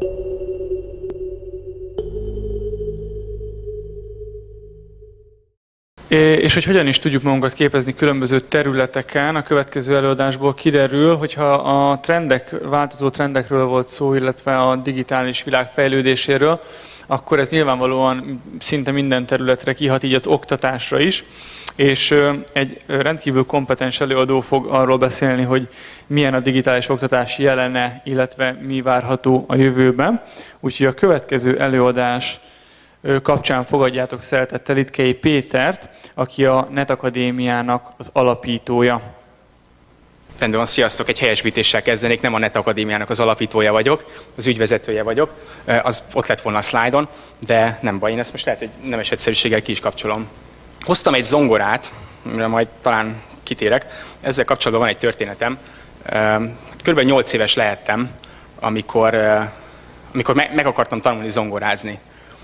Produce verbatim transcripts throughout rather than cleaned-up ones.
És hogy hogyan is tudjuk magunkat képezni különböző területeken, a következő előadásból kiderül, hogyha a trendek, változó trendekről volt szó, illetve a digitális világ fejlődéséről, akkor ez nyilvánvalóan szinte minden területre kihat, így az oktatásra is. És egy rendkívül kompetens előadó fog arról beszélni, hogy milyen a digitális oktatás jelene, illetve mi várható a jövőben. Úgyhogy a következő előadás kapcsán fogadjátok szeretettel Litkei Pétert, aki a Netakadémiának az alapítója. Rendben van, sziasztok! Egy helyesbítéssel kezdenék, nem a Netakadémiának az alapítója vagyok, az ügyvezetője vagyok, az ott lett volna a szlájdon, de nem baj, én ezt most lehet, hogy nemes egyszerűséggel ki is kapcsolom. Hoztam egy zongorát, amire majd talán kitérek, ezzel kapcsolatban van egy történetem. Körülbelül nyolc éves lehettem, amikor, amikor meg akartam tanulni zongorázni.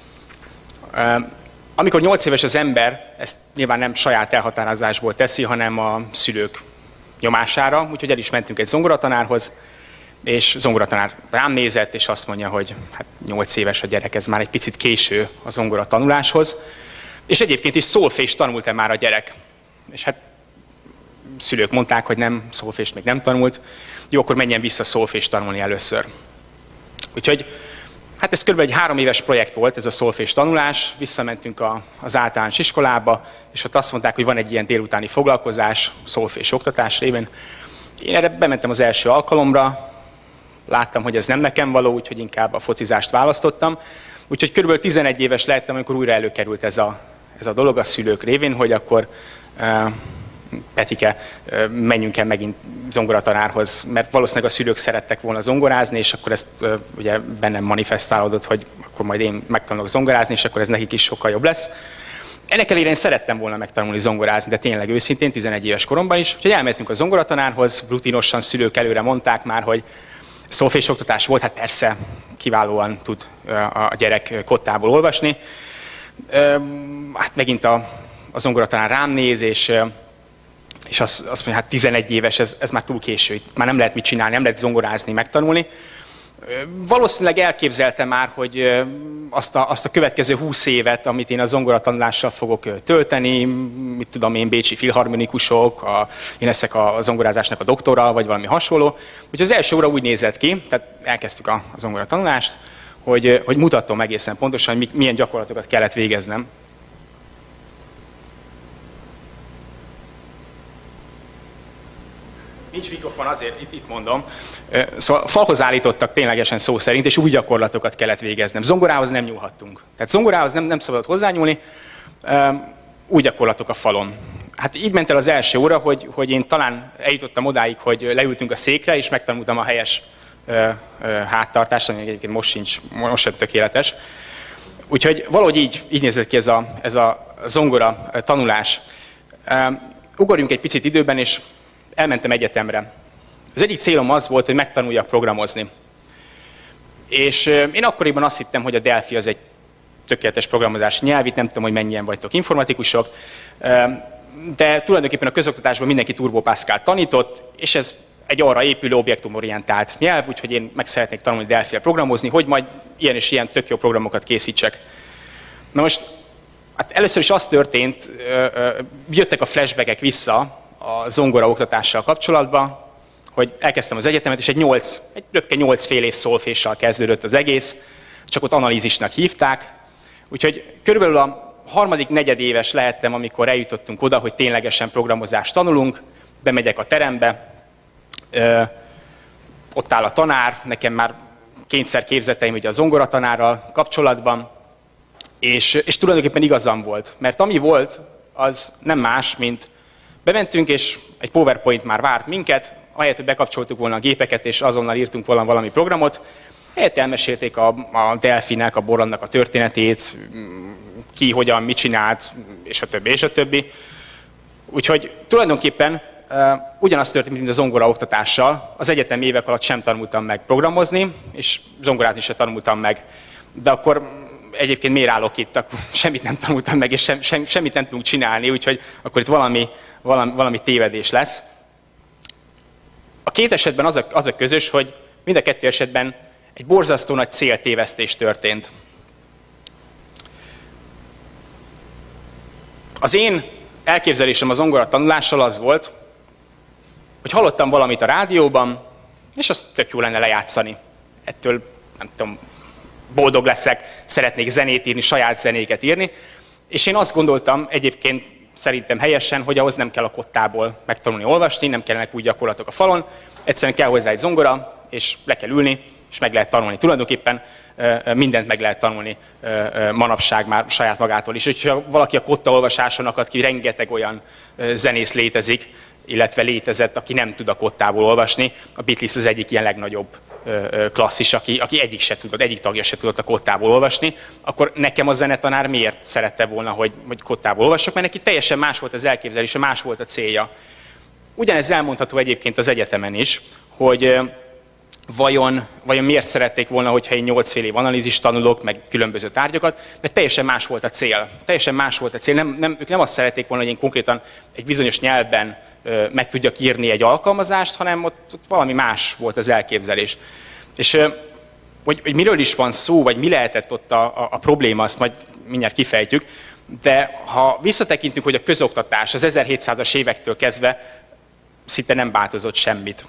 Amikor nyolc éves az ember, ezt nyilván nem saját elhatározásból teszi, hanem a szülők nyomására, úgyhogy el is mentünk egy zongoratanárhoz, és zongoratanár rám nézett, és azt mondja, hogy hát nyolc éves a gyerek, ez már egy picit késő a zongora tanuláshoz. És egyébként is szólfést tanult-e már a gyerek? És hát szülők mondták, hogy nem, szólfést még nem tanult. Jó, akkor menjen vissza szólfést tanulni először. Úgyhogy hát ez kb. Egy három éves projekt volt, ez a szólfés tanulás. Visszamentünk a, az általános iskolába, és ott azt mondták, hogy van egy ilyen délutáni foglalkozás, szólfés oktatás révén. Én erre bementem az első alkalomra, láttam, hogy ez nem nekem való, úgyhogy inkább a focizást választottam. Úgyhogy kb. tizenegy éves lehettem, amikor újra előkerült ez a, ez a dolog a szülők révén, hogy akkor uh, Petike, uh, menjünk el megint zongoratanárhoz, mert valószínűleg a szülők szerettek volna zongorázni, és akkor ezt uh, ugye bennem manifestálódott, hogy akkor majd én megtanulok zongorázni, és akkor ez nekik is sokkal jobb lesz. Ennek ellenére én szerettem volna megtanulni zongorázni, de tényleg őszintén, tizenegy éves koromban is. Úgyhogy elmentünk a zongoratanárhoz, rutinosan szülők előre mondták már, hogy szólfés oktatás volt, hát persze, kiválóan tud a gyerek kottából olvasni. Hát megint a, a zongoratanár rám néz, és, és azt, azt mondja, hát tizenegy éves, ez, ez már túl késő, itt már nem lehet mit csinálni, nem lehet zongorázni, megtanulni. Valószínűleg elképzeltem már, hogy azt a, azt a következő húsz évet, amit én a zongoratanulással fogok tölteni, mit tudom én, bécsi filharmonikusok, a, én leszek a zongorázásnak a doktora, vagy valami hasonló. Úgyhogy az első óra úgy nézett ki, tehát elkezdtük a, a zongoratanulást, hogy, hogy mutatom egészen pontosan, hogy milyen gyakorlatokat kellett végeznem. Nincs mikrofon, azért itt, itt mondom. Szóval falhoz állítottak ténylegesen szó szerint, és új gyakorlatokat kellett végeznem. Zongorához nem nyúlhattunk. Tehát zongorához nem, nem szabadott hozzányúlni, új gyakorlatok a falon. Hát így ment el az első óra, hogy, hogy én talán eljutottam odáig, hogy leültünk a székre, és megtanultam a helyes háttartást, ami egyébként most sincs, most sem tökéletes. Úgyhogy valahogy így, így nézett ki ez a, ez a zongora tanulás. Ugorjunk egy picit időben, és elmentem egyetemre. Az egyik célom az volt, hogy megtanuljak programozni. És én akkoriban azt hittem, hogy a Delphi az egy tökéletes programozási nyelv, itt nem tudom, hogy mennyien vagytok informatikusok, de tulajdonképpen a közoktatásban mindenki Turbo Pascal tanított, és ez egy arra épülő objektumorientált nyelv, úgyhogy én meg szeretnék tanulni Delphi-re programozni, hogy majd ilyen és ilyen tök jó programokat készítsek. Na most, hát először is az történt, jöttek a flashbackek vissza a zongora oktatással kapcsolatban, hogy elkezdtem az egyetemet, és egy nyolc, egy röpke nyolc fél év szólféssal kezdődött az egész, csak ott analízisnak hívták. Úgyhogy körülbelül a harmadik negyedéves lehettem, amikor eljutottunk oda, hogy ténylegesen programozást tanulunk, bemegyek a terembe, ö, ott áll a tanár, nekem már kényszer képzeteim ugye a zongoratanárral kapcsolatban, és, és tulajdonképpen igazam volt, mert ami volt, az nem más, mint bementünk, és egy PowerPoint már várt minket, ahelyett, hogy bekapcsoltuk volna a gépeket, és azonnal írtunk volna valami programot, helyett elmesélték a, a Delphi-nek, a Borlandnak a történetét, ki, hogyan, mit csinált, és a többi, és a többi. Úgyhogy tulajdonképpen uh, ugyanaz történt, mint a zongora oktatással. Az egyetem évek alatt sem tanultam meg programozni, és zongorázni sem tanultam meg. De akkor egyébként miért állok itt? Akkor semmit nem tanultam meg, és sem, sem, semmit nem tudunk csinálni, úgyhogy akkor itt valami, valami, valami tévedés lesz. A két esetben az a, az a közös, hogy mind a kettő esetben egy borzasztó nagy céltévesztés történt. Az én elképzelésem az zongora tanulással az volt, hogy hallottam valamit a rádióban, és azt tök jó lenne lejátszani. Ettől, nem tudom, boldog leszek, szeretnék zenét írni, saját zenéket írni, és én azt gondoltam egyébként szerintem helyesen, hogy ahhoz nem kell a kottából megtanulni olvasni, nem kellenek úgy gyakorlatok a falon, egyszerűen kell hozzá egy zongora, és le kell ülni, és meg lehet tanulni. Tulajdonképpen mindent meg lehet tanulni manapság már saját magától is. Hogyha valaki a kotta olvasáson akad ki, rengeteg olyan zenész létezik, illetve létezett, aki nem tud a kottából olvasni. A Beatles az egyik ilyen legnagyobb klasszis, aki, aki egyik se tudott, egyik tagja se tudott a kottából olvasni, akkor nekem a zenetanár miért szerette volna, hogy, hogy kottából olvassok, mert neki teljesen más volt az elképzelése, más volt a célja. Ugyanez elmondható egyébként az egyetemen is, hogy vajon, vajon miért szerették volna, hogyha én nyolc fél év analízist tanulok, meg különböző tárgyakat, mert teljesen más volt a cél. Teljesen más volt a cél. Nem, nem, ők nem azt szerették volna, hogy én konkrétan egy bizonyos nyelvben ö, meg tudjak írni egy alkalmazást, hanem ott, ott valami más volt az elképzelés. És ö, hogy, hogy miről is van szó, vagy mi lehetett ott a, a, a probléma, azt majd mindjárt kifejtjük, de ha visszatekintünk, hogy a közoktatás az ezerhétszázas évektől kezdve szinte nem változott semmit.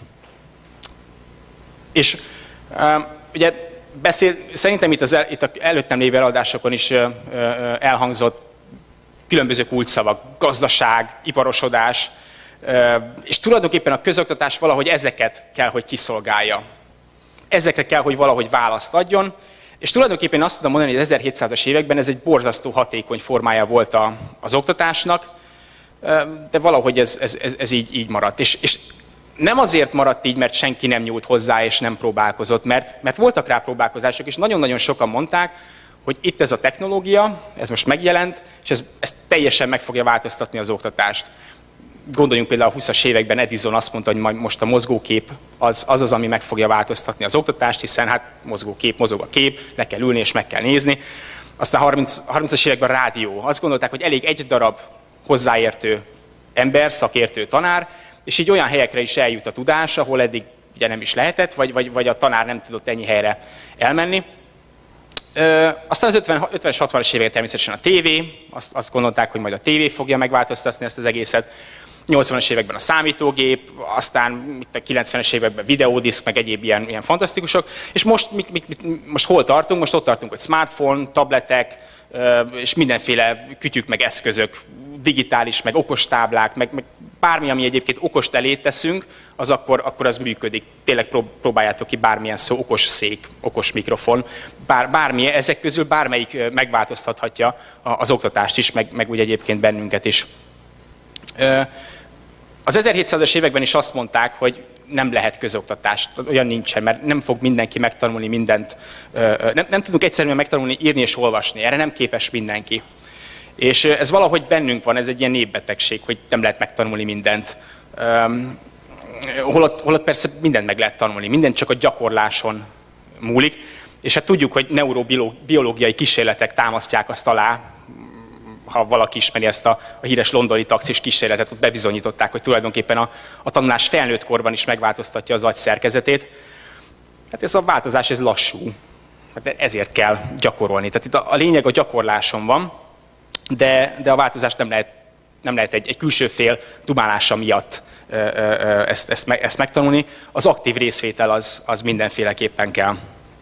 És uh, ugye beszél, szerintem itt az el, itt a előttem lévő előadásokon is uh, uh, elhangzott különböző kulcsszavak, gazdaság, iparosodás, uh, és tulajdonképpen a közoktatás valahogy ezeket kell, hogy kiszolgálja. Ezekre kell, hogy valahogy választ adjon, és tulajdonképpen azt tudom mondani, hogy az ezerhétszázas években ez egy borzasztó hatékony formája volt a, az oktatásnak, uh, de valahogy ez, ez, ez, ez így, így maradt. És, és nem azért maradt így, mert senki nem nyúlt hozzá és nem próbálkozott, mert, mert voltak rá próbálkozások, és nagyon-nagyon sokan mondták, hogy itt ez a technológia, ez most megjelent, és ez, ez teljesen meg fogja változtatni az oktatást. Gondoljunk például a húszas években Edison azt mondta, hogy most a mozgókép az, az az, ami meg fogja változtatni az oktatást, hiszen hát mozgókép, mozog a kép, le kell ülni és meg kell nézni. Aztán harmincas években a rádió. Azt gondolták, hogy elég egy darab hozzáértő ember, szakértő tanár, és így olyan helyekre is eljut a tudás, ahol eddig ugye nem is lehetett, vagy, vagy, vagy a tanár nem tudott ennyi helyre elmenni. Ö, aztán az ötvenes, hatvanas években természetesen a tévé, azt, azt gondolták, hogy majd a tévé fogja megváltoztatni ezt az egészet. nyolcvanas években a számítógép, aztán itt a kilencvenes években videódiszk, meg egyéb ilyen, ilyen fantasztikusok. És most, mit, mit, mit, most hol tartunk? Most ott tartunk, hogy smartphone, tabletek, és mindenféle kütyük, meg eszközök, digitális, meg okostáblák, meg, meg bármi, ami egyébként okost elé teszünk, az akkor, akkor az működik. Tényleg próbáljátok ki bármilyen szó, okos szék, okos mikrofon, bár, bármilyen, ezek közül bármelyik megváltoztathatja az oktatást is, meg, meg úgy egyébként bennünket is. Az ezerhétszázas években is azt mondták, hogy nem lehet közoktatás, olyan nincsen, mert nem fog mindenki megtanulni mindent. Nem, nem tudunk egyszerűen megtanulni írni és olvasni, erre nem képes mindenki. És ez valahogy bennünk van, ez egy ilyen népbetegség, hogy nem lehet megtanulni mindent. Holott, holott persze mindent meg lehet tanulni, mindent csak a gyakorláson múlik. És hát tudjuk, hogy neurobiológiai kísérletek támasztják azt alá, ha valaki ismeri ezt a, a híres londoni taxis kísérletet, ott bebizonyították, hogy tulajdonképpen a, a tanulás felnőtt korban is megváltoztatja az agy szerkezetét. Hát ez a változás, ez lassú. Hát ezért kell gyakorolni. Tehát itt a, a lényeg a gyakorláson van, de, de a változást nem lehet, nem lehet egy, egy külső fél dumálása miatt ö, ö, ezt, ezt, ezt megtanulni. Az aktív részvétel az, az mindenféleképpen kell.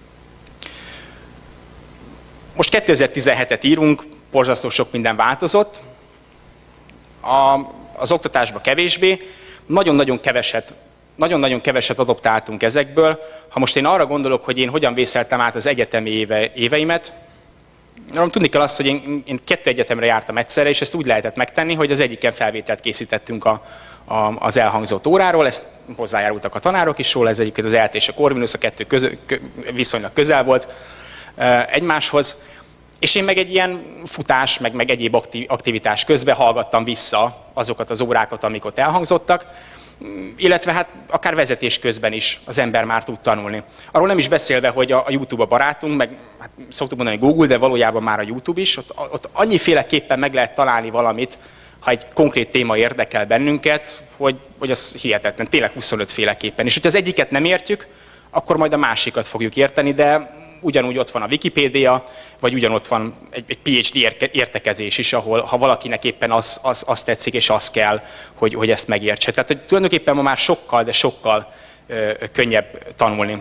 Most kétezer-tizenhetet írunk, borzasztó sok minden változott, a, az oktatásban kevésbé, nagyon-nagyon keveset, nagyon-nagyon keveset adoptáltunk ezekből. Ha most én arra gondolok, hogy én hogyan vészeltem át az egyetemi éve, éveimet, tudni kell azt, hogy én, én kettő egyetemre jártam egyszerre, és ezt úgy lehetett megtenni, hogy az egyiken felvételt készítettünk a, a, az elhangzott óráról, ezt hozzájárultak a tanárok is róla, ez egyébként az E L T és a Corvinus, a kettő közö, viszonylag közel volt egymáshoz. És én meg egy ilyen futás, meg, meg egyéb aktivitás közben hallgattam vissza azokat az órákat, amik ott elhangzottak, illetve hát akár vezetés közben is az ember már tud tanulni. Arról nem is beszélve, hogy a, a YouTube a barátunk, meg hát szoktuk mondani Google, de valójában már a YouTube is, ott, ott annyiféleképpen meg lehet találni valamit, ha egy konkrét téma érdekel bennünket, hogy, hogy az hihetetlen, tényleg huszonöt féleképpen. És hogyha az egyiket nem értjük, akkor majd a másikat fogjuk érteni, de ugyanúgy ott van a Wikipédia, vagy ugyanott van egy, egy PhD értekezés is, ahol ha valakinek éppen az, az, az tetszik, és az kell, hogy, hogy ezt megértse. Tehát hogy tulajdonképpen ma már sokkal, de sokkal ö, könnyebb tanulni.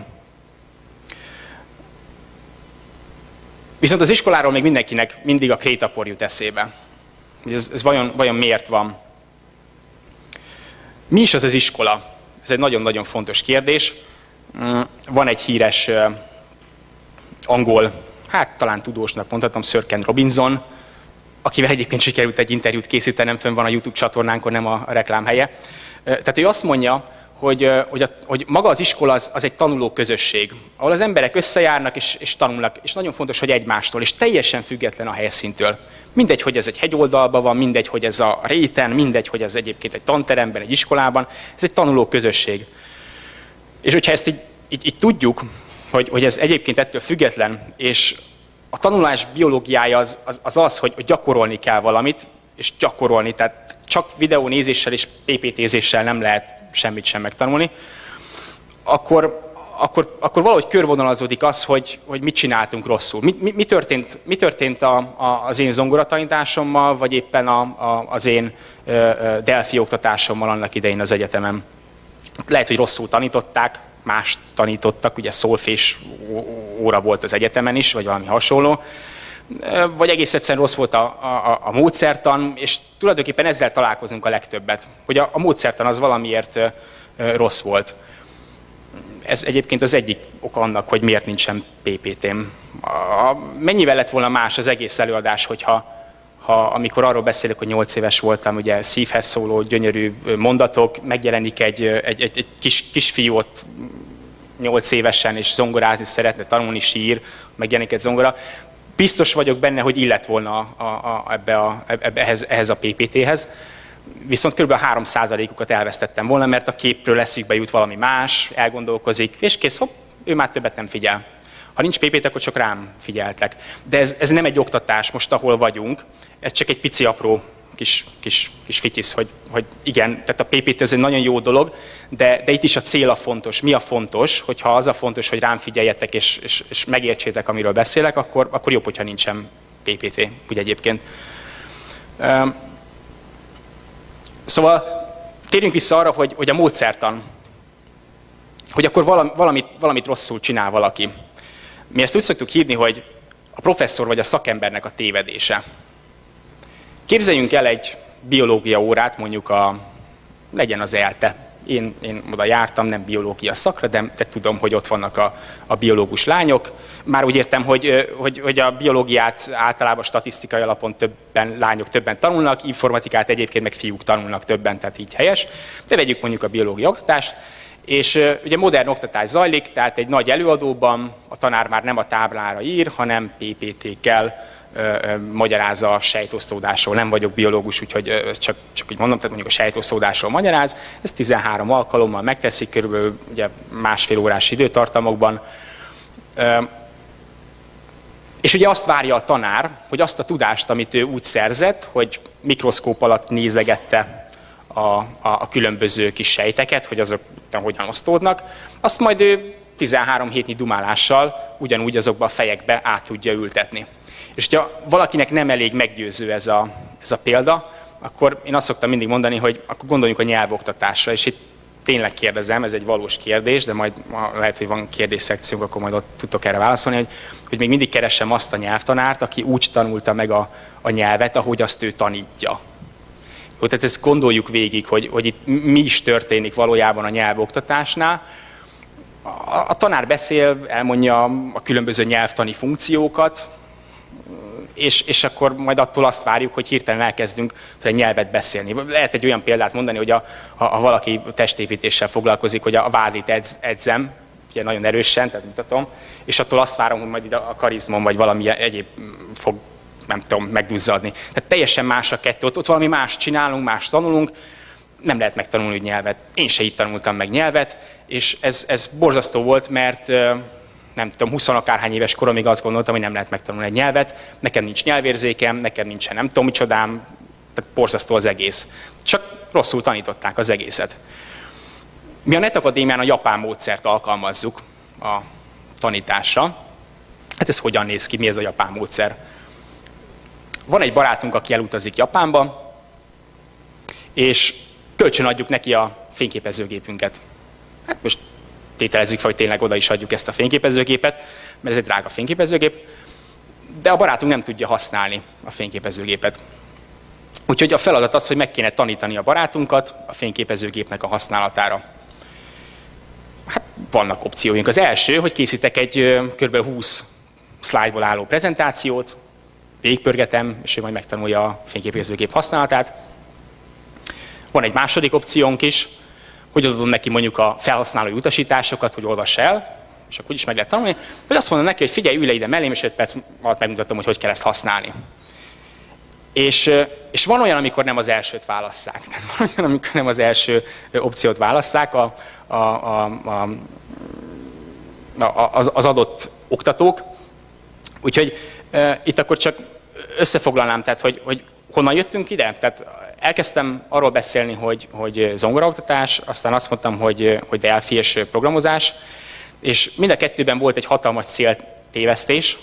Viszont az iskoláról még mindenkinek mindig a krétapor jut eszébe. Ez, ez vajon, vajon miért van? Mi is az az iskola? Ez egy nagyon-nagyon fontos kérdés. Van egy híres uh, angol, hát talán tudósnak mondhatom, Sir Ken Robinson, akivel egyébként sikerült egy interjút készítenem, fönn van a YouTube csatornánkon, nem a reklámhelye. Uh, tehát ő azt mondja, hogy, uh, hogy, a, hogy maga az iskola az, az egy tanuló közösség, ahol az emberek összejárnak és, és tanulnak, és nagyon fontos, hogy egymástól, és teljesen független a helyszíntől. Mindegy, hogy ez egy hegyoldalban van, mindegy, hogy ez a réten, mindegy, hogy ez egyébként egy tanteremben, egy iskolában, ez egy tanuló közösség. És hogyha ezt így, így, így tudjuk, hogy, hogy ez egyébként ettől független, és a tanulás biológiája az az, az, az hogy gyakorolni kell valamit, és gyakorolni, tehát csak videónézéssel és pé pé té-zéssel nem lehet semmit sem megtanulni, akkor, akkor, akkor valahogy körvonalazódik az, hogy, hogy mit csináltunk rosszul. Mi, mi, mi történt, mi történt a, a, az én zongoratanításommal, vagy éppen a, a, az én ö, ö, Delphi oktatásommal annak idején az egyetemen. Lehet, hogy rosszul tanították, más tanítottak, ugye szolfés óra volt az egyetemen is, vagy valami hasonló, vagy egész egyszerűen rossz volt a, a, a módszertan, és tulajdonképpen ezzel találkozunk a legtöbbet, hogy a, a módszertan az valamiért rossz volt. Ez egyébként az egyik oka annak, hogy miért nincsen pé pé té-m. Mennyivel lett volna más az egész előadás, hogyha ha, amikor arról beszélek, hogy nyolc éves voltam, ugye szívhez szóló, gyönyörű mondatok, megjelenik egy, egy, egy, egy kis, kisfiú ott nyolc évesen, és zongorázni szeretne, tanulni, sír, megjelenik egy zongora. Biztos vagyok benne, hogy illett volna a, a, a, ebbe a, ebbe, ehhez, ehhez a pé pé té-hez. Viszont kb. három százalékukat elvesztettem volna, mert a képről eszükbe jut valami más, elgondolkozik, és kész, hopp, ő már többet nem figyel. Ha nincs pé pé té, akkor csak rám figyeltek. De ez, ez nem egy oktatás most, ahol vagyunk, ez csak egy pici apró kis, kis, kis fityisz, hogy, hogy igen, tehát a pé pé té ez egy nagyon jó dolog, de, de itt is a cél a fontos. Mi a fontos? Hogyha az a fontos, hogy rám figyeljetek és, és, és megértsétek, amiről beszélek, akkor, akkor jobb, hogyha nincsen pé pé té, úgy egyébként. Szóval térjünk vissza arra, hogy, hogy a módszertan, hogy akkor valamit, valamit rosszul csinál valaki. Mi ezt úgy szoktuk hívni, hogy a professzor vagy a szakembernek a tévedése. Képzeljünk el egy biológia órát, mondjuk a, legyen az ELTE. Én, én oda jártam, nem biológia szakra, de, de tudom, hogy ott vannak a, a biológus lányok. Már úgy értem, hogy, hogy, hogy a biológiát általában statisztikai alapon többen lányok többen tanulnak, informatikát egyébként meg fiúk tanulnak többen, tehát így helyes. De vegyük mondjuk a biológia oktatást, és ugye modern oktatás zajlik, tehát egy nagy előadóban a tanár már nem a táblára ír, hanem pé pé té-kkel magyarázza a sejtosztódásról. Nem vagyok biológus, úgyhogy csak, csak úgy mondom, tehát mondjuk a sejtosztódásról magyaráz. Ez tizenhárom alkalommal megteszik, körülbelül ugye másfél órás időtartamokban. És ugye azt várja a tanár, hogy azt a tudást, amit ő úgy szerzett, hogy mikroszkóp alatt nézegette a, a, a különböző kis sejteket, hogy azok hogyan osztódnak, azt majd ő tizenhárom hétnyi dumálással ugyanúgy azokba a fejekbe át tudja ültetni. És ha valakinek nem elég meggyőző ez a, ez a példa, akkor én azt szoktam mindig mondani, hogy akkor gondoljunk a nyelvoktatásra, és itt tényleg kérdezem, ez egy valós kérdés, de majd lehet, hogy van kérdésszekciónk, akkor majd ott tudtok erre válaszolni, hogy, hogy még mindig keresem azt a nyelvtanárt, aki úgy tanulta meg a, a nyelvet, ahogy azt ő tanítja. Jó, tehát ezt gondoljuk végig, hogy, hogy itt mi is történik valójában a nyelvoktatásnál. A, a tanár beszél, elmondja a különböző nyelvtani funkciókat, És, és akkor majd attól azt várjuk, hogy hirtelen elkezdünk egy nyelvet beszélni. Lehet egy olyan példát mondani, hogy a, ha, ha valaki testépítéssel foglalkozik, hogy a vádlit edz, edzem, ugye nagyon erősen, tehát mutatom, és attól azt várom, hogy majd ide a karizmom vagy valami egyéb fog, nem tudom, megduzzadni. Tehát teljesen más a kettő, ott, ott valami más csinálunk, más tanulunk, nem lehet megtanulni nyelvet. Én se így tanultam meg nyelvet, és ez, ez borzasztó volt, mert nem tudom, húsz akárhány éves koromig azt gondoltam, hogy nem lehet megtanulni egy nyelvet, nekem nincs nyelvérzékem, nekem nincsen nem tudom micsodám, tehát borzasztó az egész. Csak rosszul tanították az egészet. Mi a Net Akadémián a japán módszert alkalmazzuk, a tanításra. Hát ez hogyan néz ki, mi ez a japán módszer? Van egy barátunk, aki elutazik Japánba, és kölcsönadjuk neki a fényképezőgépünket. Hát most tételezzük fel, hogy tényleg oda is adjuk ezt a fényképezőgépet, mert ez egy drága fényképezőgép, de a barátunk nem tudja használni a fényképezőgépet. Úgyhogy a feladat az, hogy meg kéne tanítani a barátunkat a fényképezőgépnek a használatára. Hát vannak opcióink. Az első, hogy készítek egy kb. húsz szlájdból álló prezentációt, végigpörgetem, és ő majd megtanulja a fényképezőgép használatát. Van egy második opciónk is, hogy adom neki mondjuk a felhasználói utasításokat, hogy olvass el, és akkor is meg lehet tanulni, vagy azt mondom neki, hogy figyelj, ülj le ide mellém, és öt perc alatt megmutatom, hogy hogy kell ezt használni. És, és van olyan, amikor nem az elsőt válasszák. Tehát van olyan, amikor nem az első opciót válasszák a, a, a, a, a, az, az adott oktatók. Úgyhogy e, itt akkor csak összefoglalnám, tehát, hogy, hogy honnan jöttünk ide. Tehát elkezdtem arról beszélni, hogy, hogy zongoraoktatás, aztán azt mondtam, hogy, hogy Delphi és programozás, és mind a kettőben volt egy hatalmas céltévesztés.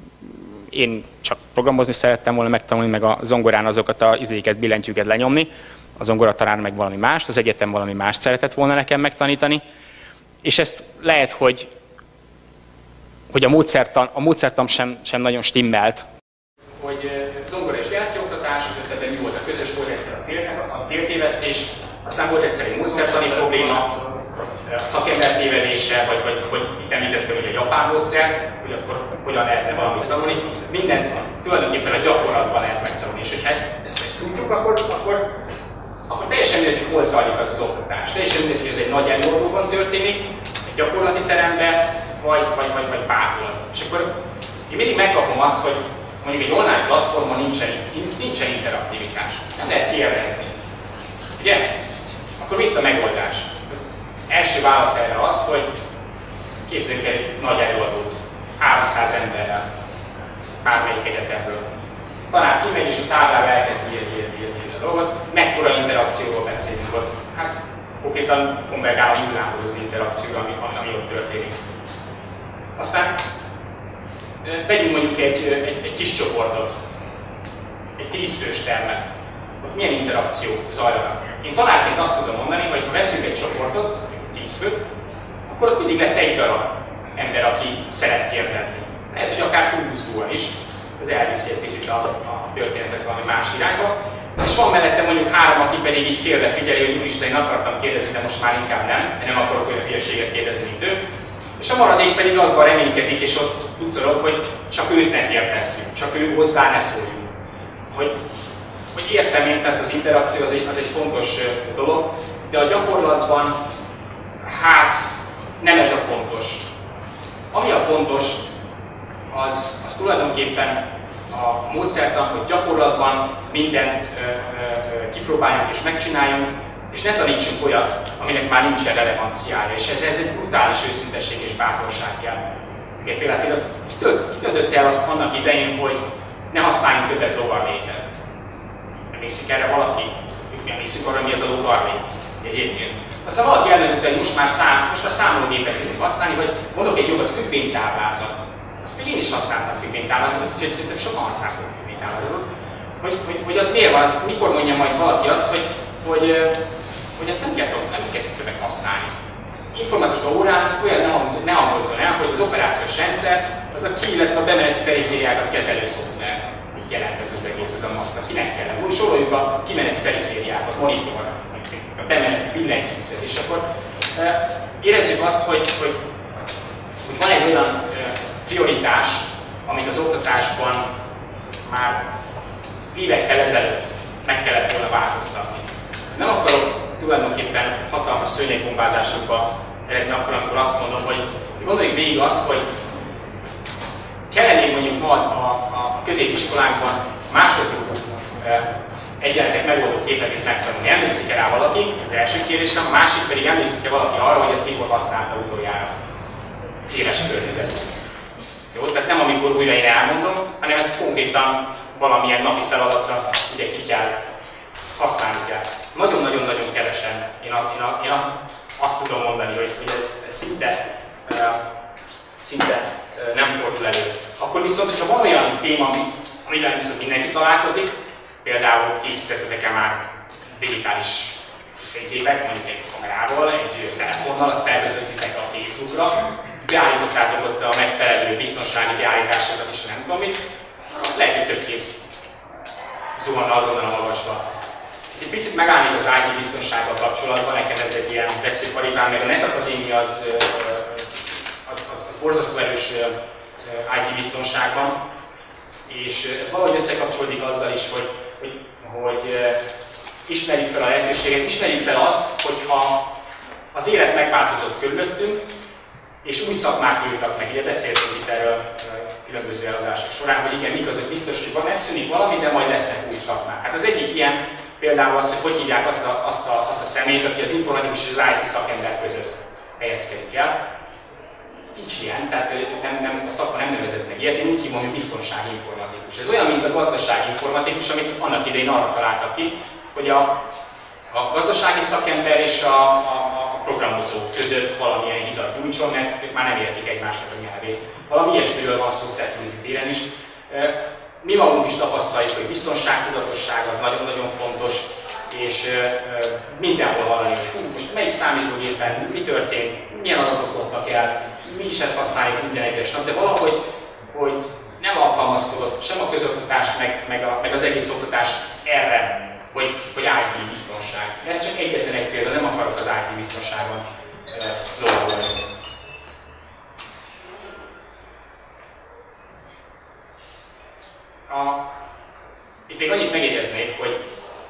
Én csak programozni szerettem volna megtanulni, meg a zongorán azokat az izéket, billentyűket lenyomni, a zongoratanár meg valami mást, az egyetem valami mást szeretett volna nekem megtanítani. És ezt lehet, hogy, hogy a módszertan, a módszertan sem, sem nagyon stimmelt. Hogy zongora és Delphi oktatás, ebben mi volt a közös, volt egyszer a, cél, a céltévesztés, aztán volt egyszer egy módszertani probléma, a szakember tévedése, vagy, vagy, vagy itt említettem, hogy a japán módszert, hogy akkor hogyan lehetne valamit tanulni. Mindent tulajdonképpen a gyakorlatban lehet megtanulni, és hogyha ezt, ezt, ezt tudjuk, akkor, akkor, akkor teljesen mindegy, hogy hol zajlik az az oktatás. Teljesen mindegy, hogy ez egy nagy előadóban történik, egy gyakorlati teremben, vagy, vagy, vagy, vagy bárhol. És akkor én mindig megkapom azt, hogy mondjuk egy online platformon nincsen, nincsen interaktivitás, nem lehet élvezni. Ugye? Akkor mit a megoldás? Az első válasz erre az, hogy képzeljük egy nagy előadót, háromszáz emberrel, bármelyik egyetemről. Tanár kimegy és a táblára elkezd írni, írni, írni a dolgot. Mekkora interakcióról beszélünk ott? Hát konkrétan konvergál a nullához az interakció, ami, ami ott történik. Aztán vegyünk mondjuk egy, egy, egy kis csoportot, egy tízfős termet. Ott milyen interakciók zajlanak? Én tanárként azt tudom mondani, hogy ha veszünk egy csoportot, tíz főt, akkor ott mindig lesz egy darab ember, aki szeret kérdezni. Lehet, hogy akár túlbuzdulva is, az elviszi egy picit a, a történetet valami más irányba. És van mellette mondjuk három, aki pedig így félre figyeli, hogy úristen, én akartam kérdezni, de most már inkább nem, nem akarok olyan hülyeséget kérdezni, mint ő. És a maradék pedig abban reménykedik, és ott tudszorog, hogy csak őt ne kérdezzünk, csak ő hozzá ne szóljunk. Hogy, hogy értem én, tehát az interakció az egy, az egy fontos dolog, de a gyakorlatban hát nem ez a fontos. Ami a fontos, az, az tulajdonképpen a módszertan, hogy gyakorlatban mindent ö, ö, kipróbáljunk és megcsináljunk, és ne tanítsunk olyat, aminek már nincsen relevanciája. És ez, ez egy brutális őszintesség és bátorság kell. Igen, például, például kitöltötte el azt annak idején, hogy ne használjunk többet logarvécet. Emlékszik erre valaki? Emlékszik arra, mi ez a logarvéc egyébként. Aztán valaki eldöntötte, hogy most már, szám, most már számológépet tudunk használni, vagy mondok egy jogot, függvénytáblázat. Azt még én is használtam függvénytáblázatot, úgyhogy szerintem sokan használtam függvénytáblázatot. Hogy, hogy, hogy az miért van, azt, mikor mondja majd valaki azt, hogy, hogy, hogy ezt nem kell, nem kell többet használni. Informatika órán olyan ne hangozzon el, hogy az operációs rendszer az a ki, illetve a bemeneti perifériákat kezelő szoftver. Mit jelent ez az egész, ez a maszta? Kinek kellene? Úgy soroljuk a kimeneti perifériákat, monitor, a bemeneti billentyűzet, és akkor e, érezzük azt, hogy, hogy, hogy van egy olyan e, prioritás, amit az oktatásban már évekkel ezelőtt meg kellett volna változtatni. Nem akarok tulajdonképpen hatalmas szőnyegbombázásokba eredni akkor, amikor azt mondom, hogy gondoljuk végig azt, hogy kellene mondjuk ma a, a középiskolánkban másodfokú e, egyenletek megoldó képeket megtanulni. Emlékszik-e rá valaki? Az első kérdésem, a másik pedig emlékszik-e valaki arra, hogy ezt mikor használta utoljára? Éles környezet. Jó, tehát nem amikor újra én elmondom, hanem ez konkrétan valamilyen napi feladatra ugye ki kell, használni kell. Nagyon-nagyon-nagyon kevesen. Én, a, én, a, én a, azt tudom mondani, hogy, hogy ez, ez szinte szinte nem fordul elő. Akkor viszont, hogyha van olyan téma, amivel viszont mindenki találkozik, például készítettetek-e már digitális fényképet, mondjuk egy kamerával, egy telefonnal, azt feltöltöttétek a Facebookra, beállítottátok ott a megfelelő biztonsági beállításokat is, nem tudom mit, lehet, hogy több kész zuhanna azonnal a magasba. Egy picit megállnék az i té biztonsággal kapcsolatban, nekem ez egy ilyen veszőparipám, mert a Net Akadémia az, az, az, az borzasztó erős i té biztonságban, és ez valahogy összekapcsolódik azzal is, hogy, hogy, hogy ismerjük fel a lehetőséget, ismerjük fel azt, hogyha az élet megváltozott körülöttünk, és új szakmák nyíltak meg. Ugye beszéltünk itt erről különböző előadások során, hogy igen, mik azok biztos, hogy van, megszűnik valami, de majd lesznek új szakmák. Hát az egyik ilyen például az, hogy hogy hívják azt a, azt a, azt a személyt, aki az informatikus és az i té szakember között helyezkedik el. Nincs ilyen, tehát nem, nem, a szakma nem nevezett meg ilyet, én úgy hívom, hogy biztonsági informatikus. Ez olyan, mint a gazdasági informatikus, amit annak idején arra találtak ki, hogy a, a gazdasági szakember és a, a, a programozó között valamilyen hidat nyújtson, mert ők már nem értik egymásnak a nyelvét. Valami ilyesmiről van szó security téren is. Mi magunk is tapasztaljuk, hogy biztonságtudatosság az nagyon-nagyon fontos, és mindenhol hallani, hogy fú, most melyik számítógépen mi történt, milyen adatok adtak el, mi is ezt használjuk minden egyes nap, de valahogy hogy nem alkalmazkodott sem a közoktatás, meg, meg, a, meg az egész oktatás erre, hogy, hogy i té biztonság. Ez csak egyetlen egy példa, nem akarok az i té biztonságon dolgozni. A, itt még annyit megjegyeznék, hogy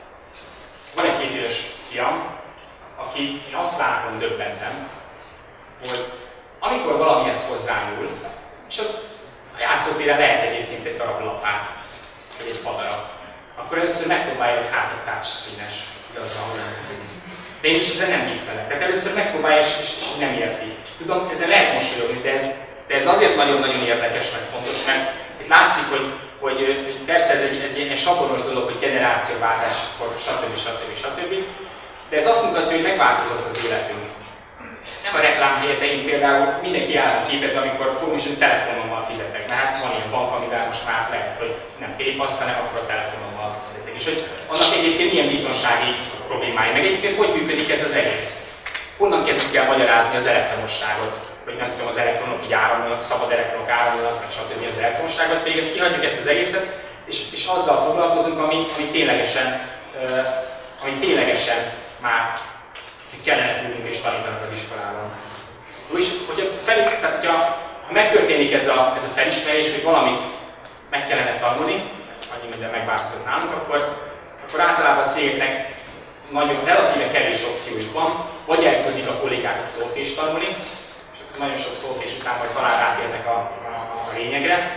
van egy két éves fiam, aki én azt látom, döbbentem, hogy amikor valamihez hozzányúl, és az a játszótéren lehet egyébként egy darab lapát, vagy egy fadarab, akkor először megpróbálja, hogy hát a touchscreen-es, igazán hogyan. De én is ezen nem viccelek. Tehát először megpróbálja, és, és, és nem érti. Tudom, ezen lehet mosolyogni, de ez, de ez azért nagyon-nagyon érdekes, meg fontos, mert itt látszik, hogy, hogy, hogy persze ez egy, egy, egy saboros dolog, hogy generációváltás, stb. stb. stb. De ez azt mutatja, hogy megváltozott az életünk. Nem a reklám helyett, én például mindenki áll a képet, amikor fogom is, hogy telefonommal fizetek. Mert hát van ilyen bank, amivel most már lehet, hogy nem PayPass, hanem akkor a telefonommal fizetek. És hogy annak egyébként milyen biztonsági problémái, meg egyébként hogy működik ez az egész. Honnan kezdjük el magyarázni az elektromosságot, hogy nem tudom, az elektronok így áramlanak, szabad elektronok áramlanak, meg stb. Az elektromosságot, végig ezt kihagyjuk ezt az egészet, és, és azzal foglalkozunk, ami, ami ténylegesen, uh, ami ténylegesen már kellene tudnunk és tanítanak az iskolában. És hogyha, fel, tehát, hogyha ha megtörténik ez a, ez a felismerés, hogy valamit meg kellene tanulni, annyi minden megváltozott nálunk, akkor, akkor általában a cégeknek nagyon relatíve kevés opciójuk van, vagy elküldik a kollégákat szólfés tanulni, és akkor nagyon sok szólfés után majd talán rátérnek a, a, a lényegre,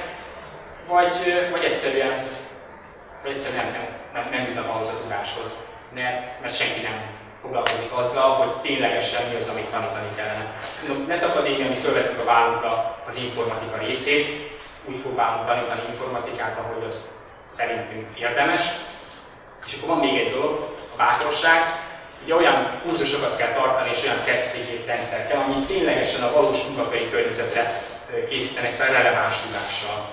vagy, vagy egyszerűen, vagy egyszerűen nem, nem, nem jutnak ahhoz a tudáshoz, mert, mert senki nem foglalkozik azzal, hogy ténylegesen mi az, amit tanítani kellene. A Net Akadémia, mi fölvettük a vállunkra az informatika részét, úgy próbálunk tanítani informatikát, ahogy az szerintünk érdemes. És akkor van még egy dolog, a bátorság. Ugye olyan kurzusokat kell tartani, és olyan certifikát rendszer kell, ami ténylegesen a valós munkahelyi környezetre készítenek fel releváns tudással.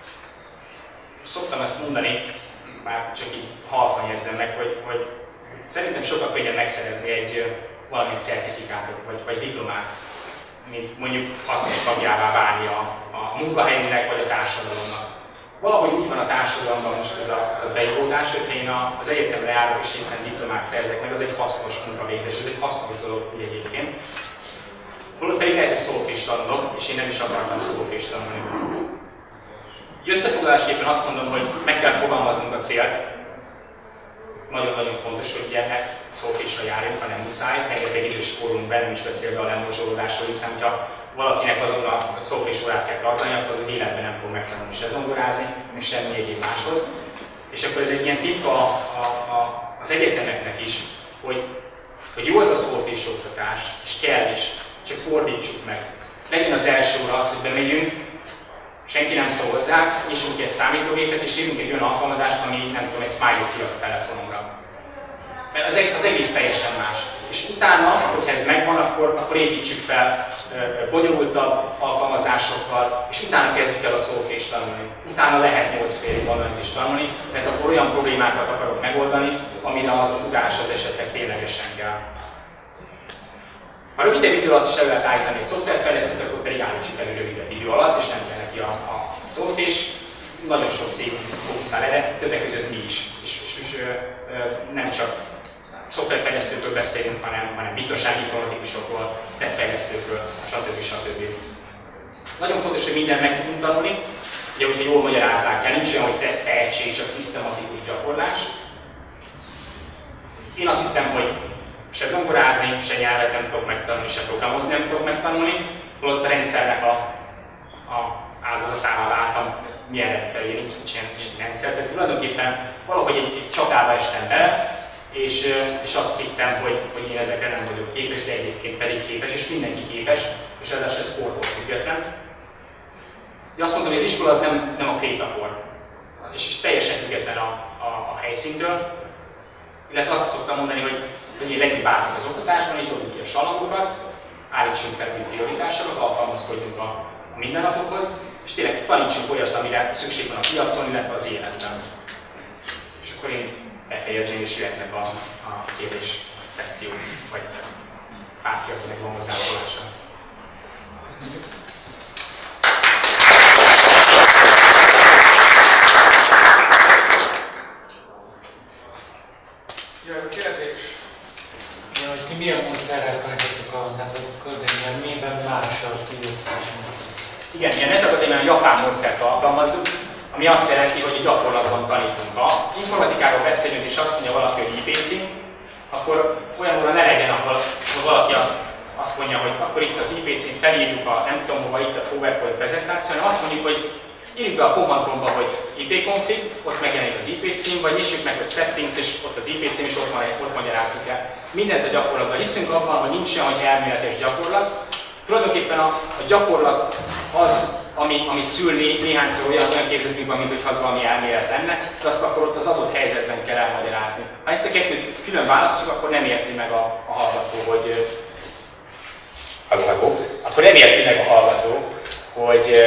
Szoktam ezt mondani, már csak így halkan jegyzem meg, hogy, hogy szerintem sokkal könnyebb megszerezni egy valamilyen certifikátot vagy, vagy diplomát, mint mondjuk hasznos tagjává válni a, a munkahelyünknek vagy a társadalomnak. Valahogy úgy van a társadalomban most ez a, ez a bejódás, hogyha én az egyetemre járok és éppen diplomát szerzek meg, az egy hasznos munkavégzés, ez egy hasznos dolog egyébként. Holott pedig lehet, hogy szólfés tanulok, és én nem is akartam szólfés tanulni. Összefoglalásképpen azt mondom, hogy meg kell fogalmaznunk a célt. Nagyon-nagyon fontos, hogy ilyenek szólfésre járjunk, ha nem muszáj. Rengeteg idős korunkban nem is beszélve a lemorzsolódásról, hiszen ha valakinek azon a szólfés órát kell tartani, akkor az, az életben nem fog megtanulni se zongorázni, meg semmi egyéb máshoz. És akkor ez egy ilyen tipp a, a, a, az egyetemeknek is, hogy, hogy jó az a szólfés oktatás, és kell is, csak fordítsuk meg. Legyen az első óra az, hogy bemegyünk, senki nem szól hozzá, nyissunk egy számítógépet, és írunk egy olyan alkalmazást, ami nem tudom, egy smiley-t kiad a telefonomra. Mert az, az egész teljesen más. és utána, hogyha ez megvan, akkor, akkor építsük fel bonyolultabb alkalmazásokkal, és utána kezdjük el a szolfés tanulni. Utána lehet nyolc félig valamit is tanulni, mert akkor olyan problémákat akarok megoldani, amire az a tudás az esetleg ténylegesen kell. Ha rövidebb idő alatt is el lehet állítani egy szoftverfejlesztőt, akkor pedig állítsuk elő rövidebb idő alatt, és nem kell neki a, a szolfés. Nagyon sok cég fókuszál erre, többek között mi is. És, és, és ö, ö, nem csak szoftverfejlesztőkről beszélünk, hanem, hanem biztonsági informatikusokról, webfejlesztőkről, stb. stb. Nagyon fontos, hogy mindent meg tudunk tanulni. Ugye, hogyha jól magyarázzák el, nincs olyan, hogy te, tehetség, csak szisztematikus gyakorlás. Én azt hittem, hogy se zongorázni, se nyelvet nem tudok megtanulni, se programozni nem tudok megtanulni, holott a rendszernek a, a áldozatával váltam, milyen rendszer, én nincs ilyen rendszer, de tulajdonképpen valahogy egy, egy csatába estem bele, és, és azt hittem, hogy, hogy én ezekre nem vagyok képes, de egyébként pedig képes, és mindenki képes, és ráadásul ez sporttól független. De azt mondtam, hogy az iskola az nem, nem a krétapor, és, és teljesen független a, a, a helyszíntől, illetve azt szoktam mondani, hogy hogy én legyünk bátrak az oktatásban, és dobjuk ki a salangokat, állítsunk fel új prioritásokat, alkalmazkodjunk a, a mindennapokhoz, és tényleg tanítsunk olyat, amire szükség van a piacon, illetve az életben. És akkor én befejezném, és jöhetnek a, a kérdés szekció, vagy bárki, akinek van hozzászólása. Jaj, kérdés. Ti milyen módszerrel tanítottuk a Network Akadémián, miben más a kioktatás módszer? Igen, ilyen Network Akadémián japán módszert alkalmazzuk, ami azt jelenti, hogy gyakorlatban tanítunk. Ha informatikáról beszélünk, és azt mondja valaki, hogy i pé cím, akkor olyan óra ne legyen, ahol, ahol valaki azt, azt mondja, hogy akkor itt az i pé cím felírjuk a nem tudom hova, itt a PowerPoint prezentáció, hanem azt mondjuk, hogy írjuk be a command promptba, hogy ipconfig, ott megjelenik az i pé cím, vagy nyissuk meg, hogy settings, és ott az i pé cím, és ott, ott magyarázzuk el. Mindent a gyakorlatban. Hiszünk abban, hogy nincs olyan, hogy elméletes gyakorlat. Tulajdonképpen a, a gyakorlat az, ami, ami szül né, néhányszor olyan, olyan képzetünk van, mint hogy az valami elmélet lenne, de azt akkor ott az adott helyzetben kell elmagyarázni. Ha ezt a kettőt külön választjuk, akkor nem érti meg a, a hallgató, hogy hallgató, akkor nem érti meg a hallgató, hogy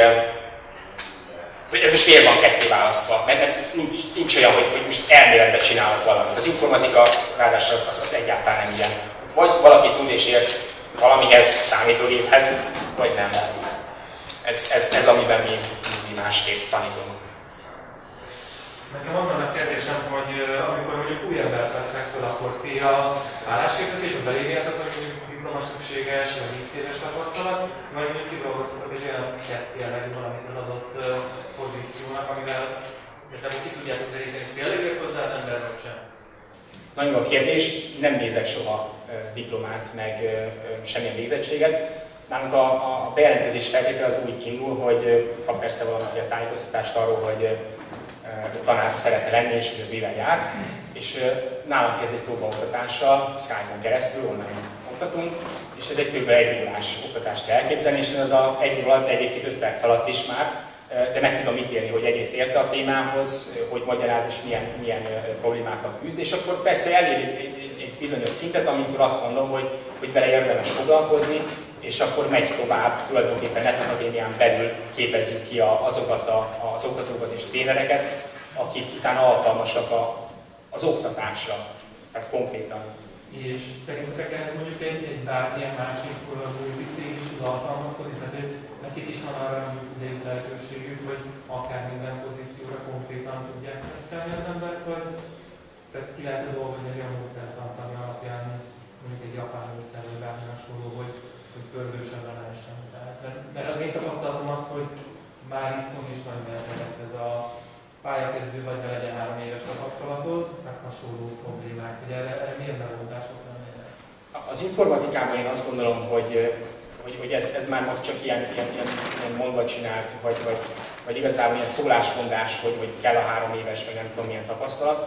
hogy ez most miért van ketté választva, mert, mert nincs, nincs olyan, hogy, hogy most elméletben csinálok valamit. Az informatika ráadásul az, az, az egyáltalán nem ilyen. Vagy valaki tud és ért valamihez, számítógéphez, vagy nem. Ez, ez, ez amiben mi, mi másképp tanítunk. Nekem az van a kérdésem, hogy amikor mondjuk új embert vesznek fel, akkor ti a álláshirdetés, belírjátok, hogy mondjuk diploma szükséges, vagy x éves tapasztalat, vagy mondjuk kidolgoztatok egy olyan teszt jellegű valamit az adott pozíciónak, amivel ezzel ki tudjátok deríteni, hogy tényleg ért hozzá az ember, vagy sem? Nagyon jó kérdés, nem nézek soha diplomát, meg semmilyen végzettséget. Nálunk a, a bejelentkezés feltétele az úgy indul, hogy kap persze valamiféle tájékoztatást arról, hogy tanár szeretne lenni, és hogy ez mivel jár. És nálam kezd egy próbaoktatással, Skype-on keresztül, online oktatunk, és ez egy kb. egy órás oktatást kell elképzelni, és ez a egy óra egyébként öt perc alatt is már, de meg tudom ítélni, hogy egyrészt érte a témához, hogy magyaráz és milyen, milyen problémákkal küzd, és akkor persze elér egy, egy, egy bizonyos szintet, amikor azt mondom, hogy, hogy vele érdemes foglalkozni, és akkor megy tovább, tulajdonképpen Network Akadémián belül képezzük ki azokat a, az oktatókat és trénereket, akik utána alkalmasak a, az oktatásra, tehát konkrétan. És szerintetek ehhez mondjuk egy, egy bármilyen másik multicég is tud alkalmazkodni, tehát hogy nekik is van arra mondjuk lehetőségük, hogy akár minden pozícióra konkrétan tudják tesztelni az embert, vagy tehát ki lehet dolgozni egy olyan módszertant, ami alapján mondjuk egy japán módszer, vagy bármi hasonló, hogy hogy pörgősebben lehessen. Mert, mert az én tapasztalatom az, hogy már itthon is nagyon lehetett ez a pályakezdő, vagy ne legyen három éves tapasztalatod, meg hasonló problémák, hogy erre, erre milyen megoldások lennének? Az informatikában én azt gondolom, hogy, hogy, hogy ez, ez már most csak ilyen, ilyen, ilyen, ilyen mondva csinált, vagy, vagy, vagy igazából ilyen szólásmondás, hogy, hogy kell a három éves, vagy nem tudom milyen tapasztalat.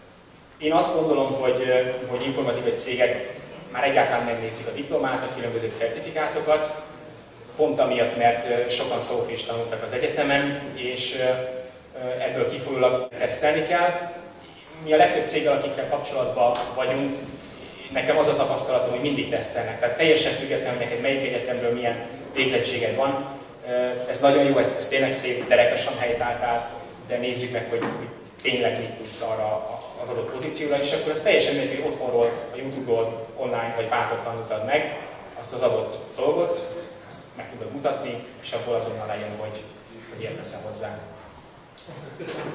Én azt gondolom, hogy, hogy informatikai cégek már egyáltalán nem nézik a diplomát, a különböző certifikátokat, pont amiatt, mert sokan szófést tanultak az egyetemen, és ebből kifolyólag tesztelni kell. Mi a legtöbb céggel, akikkel kapcsolatban vagyunk, nekem az a tapasztalatom, hogy mindig tesztelnek. Tehát teljesen függetlenül, hogy neked melyik egyetemről milyen végzettséged van. Ez nagyon jó, ez, ez tényleg szép, derekasan helytálltál, de nézzük meg, hogy, hogy tényleg mit tudsz arra az adott pozícióra, és akkor ez teljesen mindegy, hogy otthonról, a YouTube-ról, online vagy bárhol tanultad meg azt az adott dolgot, ezt meg tudod mutatni, és abból azonnal legyen, hogy, hogy érteszel hozzá. Köszönöm.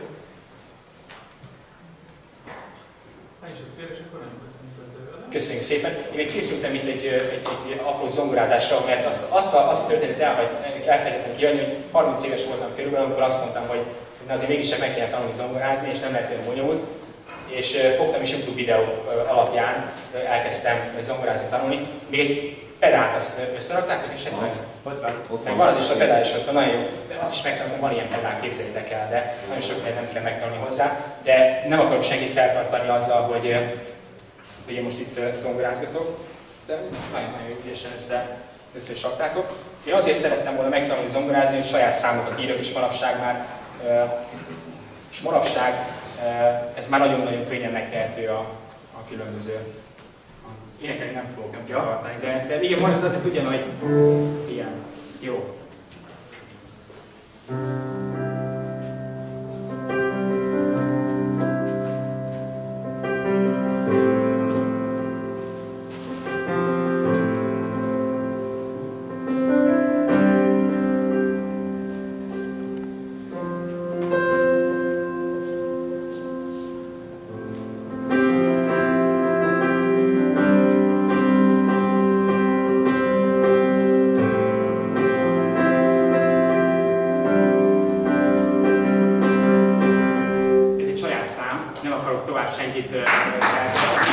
Köszönjük szépen. Én még készültem itt egy, egy, egy apró zongorázással, mert azt, azt, a, azt a történetet el, elfelejtettem kiadni, hogy harminc éves voltam körülbelül, amikor azt mondtam, hogy azért mégis meg kéne tanulni zongorázni, és nem lett olyan bonyolult. És fogtam is YouTube videó alapján elkezdtem zongorázni, tanulni. Még egy pedált azt összeraktátok esetleg? Ott van. Meg van az is, a pedál is ott van, nagyon jó. De azt is megtanultam, van ilyen pedál, képzeljétek el, de nagyon sok mindent nem kell megtanulni hozzá. De nem akarok senkit feltartani azzal, hogy, hogy én most itt zongorázgatok. De nagyon-nagyon ügyesen össze, össze is raktátok. Én azért szerettem volna megtanulni zongorázni, hogy saját számokat írok, és manapság már, és manapság ez már nagyon-nagyon könnyen megtehető a, a különböző. Énekelni nem fogok, nem kell tartani, de, de igen, most azért tudja, hogy ilyen. Jó. Senkit elszólni.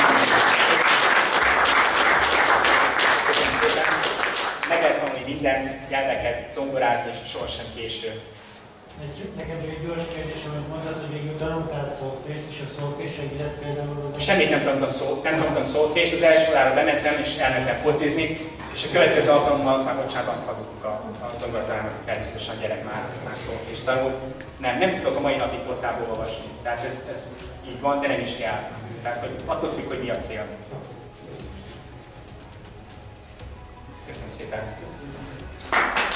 Köszönöm szépen. Meg lehet tanulni mindent, nyelveket, zongorázni, és sohasem késő. Nekem csak egy gyors kérdés, amit mondtad, hogy végül tanultál szolfést, és a szolfés segített például az... Semmit nem tanultam, szó, nem tanultam szolfést, az első órára bementem, és elmentem focizni, és a következő alkalommal, már bocsánat, azt hazudtuk a, a zongoratanárnak, hogy természetesen a gyerek már, már szolfést tanult. Nem, nem tudok a mai napig kottából olvasni. Tehát ez, ez így van, de nem is kell. Tehát hogy attól függ, hogy mi a cél. Köszönöm szépen.